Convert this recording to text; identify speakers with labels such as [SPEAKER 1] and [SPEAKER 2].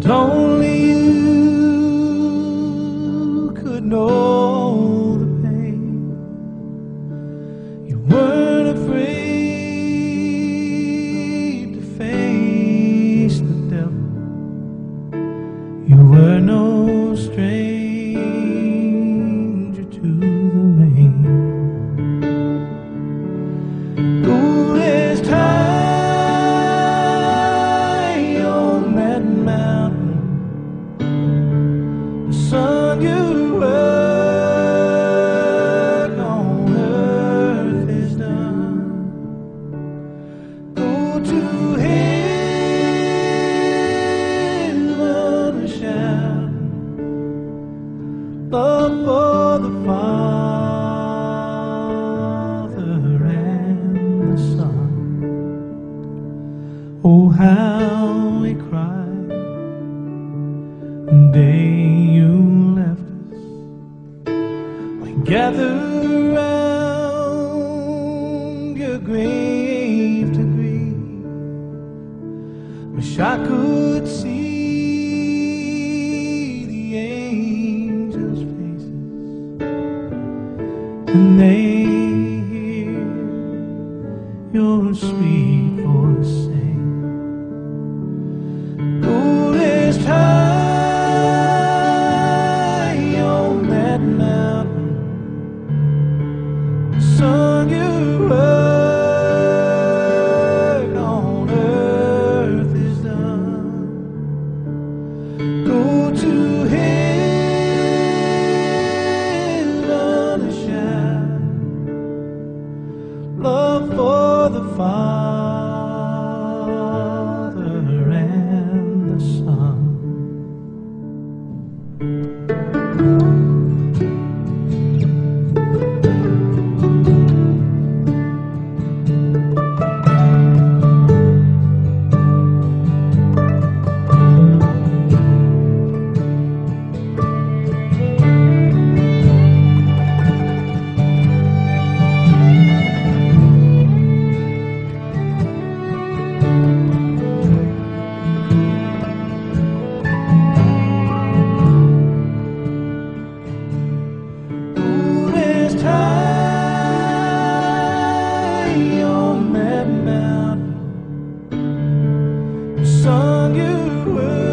[SPEAKER 1] only you could know the pain. You weren't afraid to face the devil. You were no stranger to the rain. Coolest high on that mountain, the sun you work on earth is done. Go to heaven and shout love for the Father and the Son. Oh, how we cried the day you left us. We gathered around your grave to grieve. Wish I could see the angels' faces when they hear your sweet voice sing. Coolest high on that mountain, the sun you work on earth is done. Go to heaven and shout love for the Father and the Son. Coolest high on that mountain, the sun you were